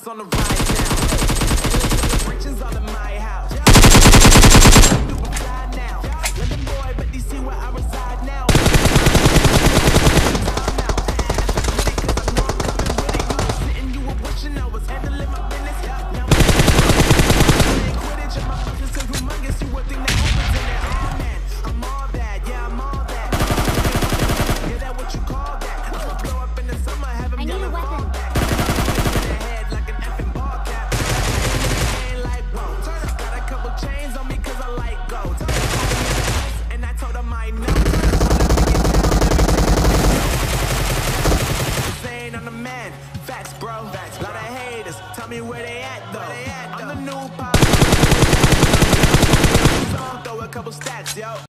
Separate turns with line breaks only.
was on the ride now. Celebrations all in my house. You can fly now. London boy, but DC where I reside now. You were wishing I was handling my business. Now I'm Quidditch and my functions so humongous. You would think that opens in it. Oh man, I'm all that. Yeah, I'm all that. Yeah, that what you call that? I'ma blow up in the summer, have them yelling fall back. Head like an effing ball cap. Ain't like whoa. Got a couple chains on me 'cause I like gold. And I told them I know. Saying I'm the man. Facts, bro. Lot of haters. Tell me where they at though. I'm the new pop. Throw a couple stats, yo.